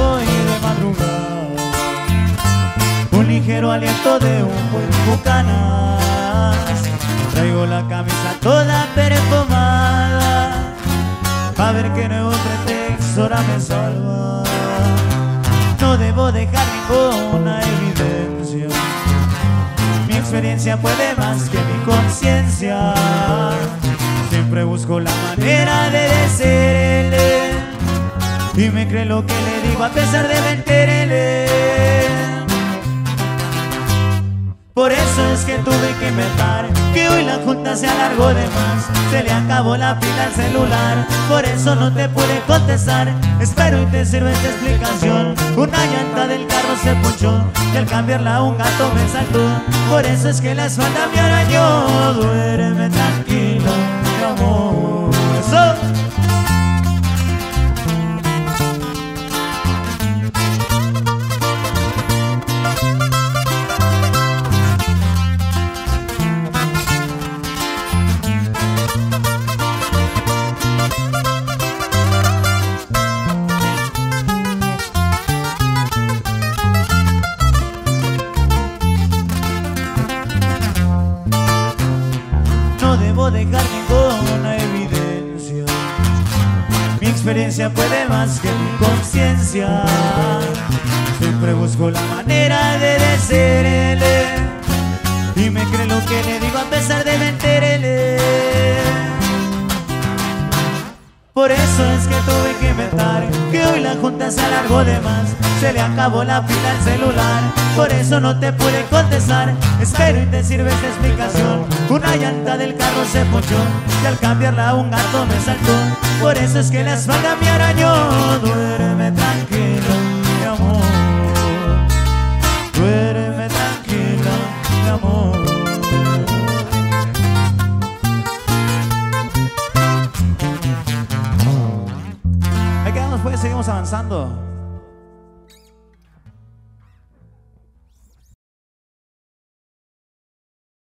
voy de madrugada. Un ligero aliento de un buen bucanas. Traigo la camisa toda perfumada, pa' ver qué nuevo pretexto ahora me salva. No debo dejar ninguna evidencia. Mi experiencia puede más que mi conciencia. Siempre busco la manera de decirle, y me cree lo que le digo a pesar de mentirle. Por eso es que tuve que inventar que hoy la junta se alargó de más. Se le acabó la pila al celular, por eso no te pude contestar. Espero y te sirve esta explicación. Una llanta del carro se punchó y al cambiarla un gato me saltó. Por eso es que la espalda me arañó. Duerme tranquilo, mi amor. Eso. No debo dejar ninguna evidencia. Mi experiencia puede más que mi conciencia. Siempre busco la manera de decirle, y me cree lo que le digo a pesar de mentirle. Por eso es que tuve que inventar que hoy la junta se alargó de más. Se le acabó la pila al celular, por eso no te pude contestar. Espero y te sirve esta explicación. Una llanta del carro se ponchó y al cambiarla un gato me saltó. Por eso es que la espalda me arañó. Duerme tranquilo, mi amor. Duerme tranquilo, mi amor. Ahí quedamos pues, seguimos avanzando.